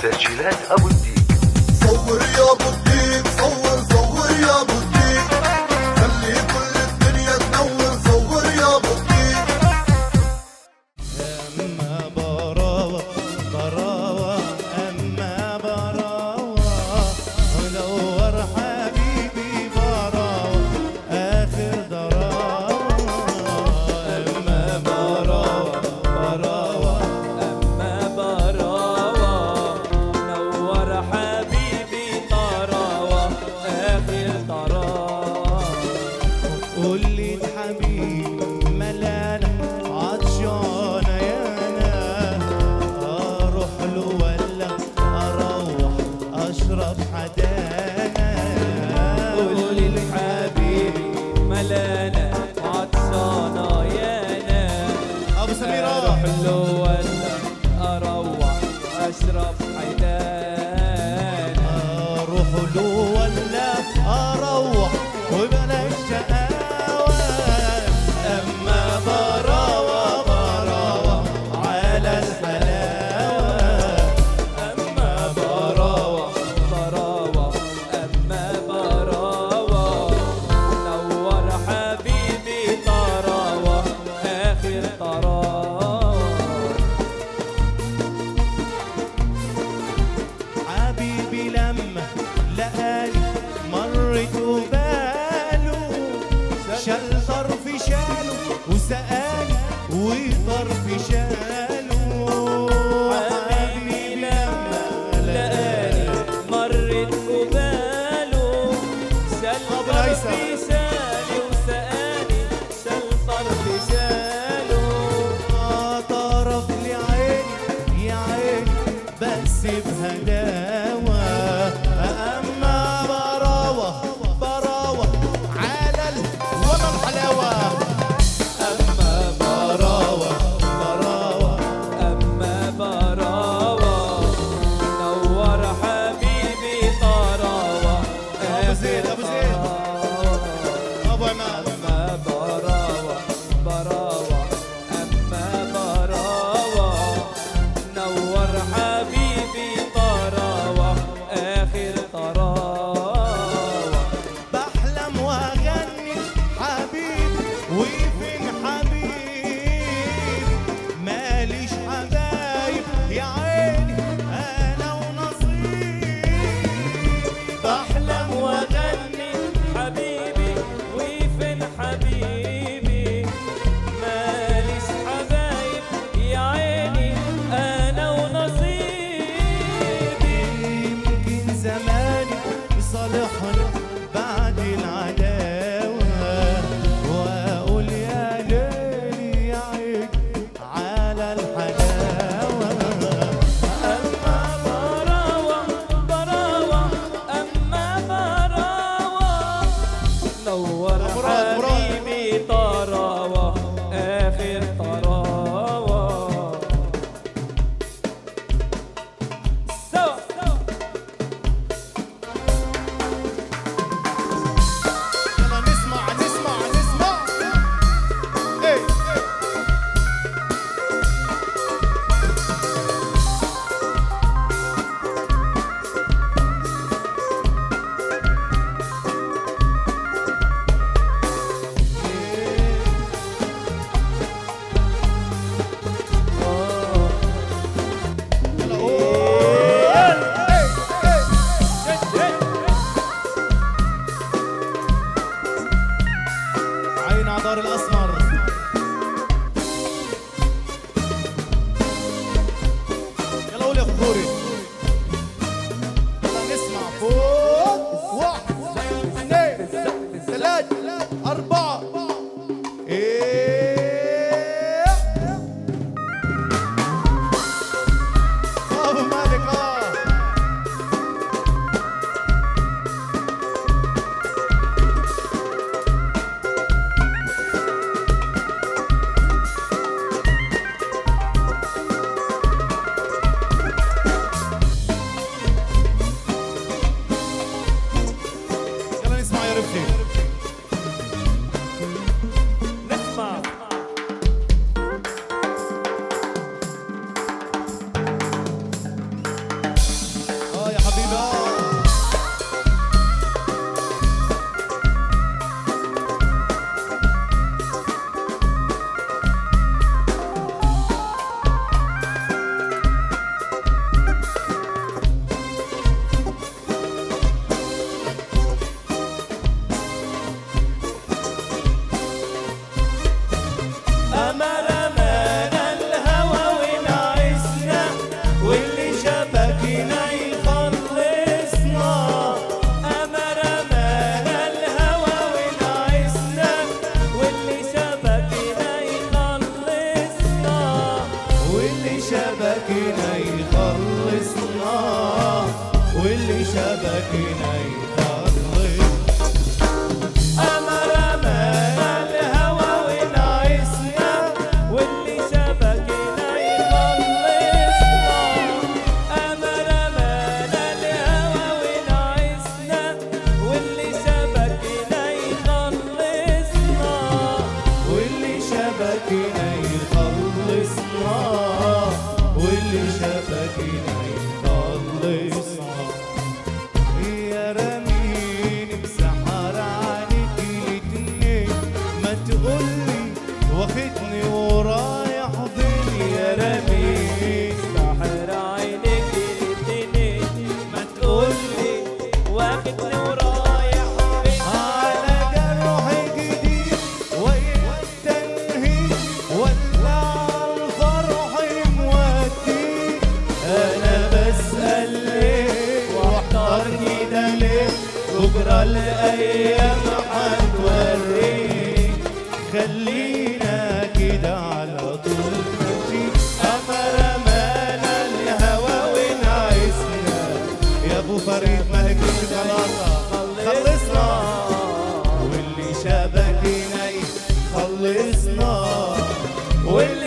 تسجيلات ابو الديك. صور يا ابو الديك، صور يا ابو الديك، خلي كل الدنيا تنور. صور يا ابو الديك. اما براوة براوة اما براوة ونور حبيبي براوة اخر ضراوة. اما براوة براوة أما براوة نور حبيبي طراوة آخر طراوة. قول لي الحبيب ملانة عطشانة يانا، اروح له ولا اروح اشرب حدانا. قول لي الحبيبي ملانة عطشانة يانا، ابو سمير أروح له ولا أروح أشرب حدانا. اروح له ولا اروح وبلاش شقاوة. اما براوة براوة على الحلاوة. أما براوة براوة أما براوة نور حبيبي طراوة آخر طراوة. حبيبي لما لقاني مرت وباله، شال طرف شاله وسقاني وطرف شاله. حبيبي لما لقاني مرت قباله، شال طرفي شالي وسقاني، شال طرفي شاله. طرف لي عيني يا عيني بس بهداوة. أما براوة براوة على وما الحلاوة. أما براوة براوة أما براوة نور حبيبي طراوة أبو زيد أبو زيد طراوة. أبو عماد. أما براوة براوة أما براوة نور حبيبي طراوة واللي شبكنا يخلص. أمر أمان الهوى ونعسنا واللي شبكنا يخلصنا. أمر أمان الهوى ونعسنا واللي شبكنا يخلصنا. واللي شبكنا يخلصنا. واللي شبكنا يخلصنا. يا رميني بسحر عليك الاتنين ما تقولي واخدني ورايح فين. يا رميني ساحر عينك الاتنين ما تقولي واخدني ورايح فين. على جرح جديد والتنهيد ولا عالفرح موديك. أنا بسأل ليه واحتار كده ليه بكرة الأيام هتوريك. خلينا كده على طول ماشي. أمر أمان الهوى ونعسنا يا أبو فريد ملك الشوكولاتة خلصنا. واللي شبكنا يخلصنا. واللي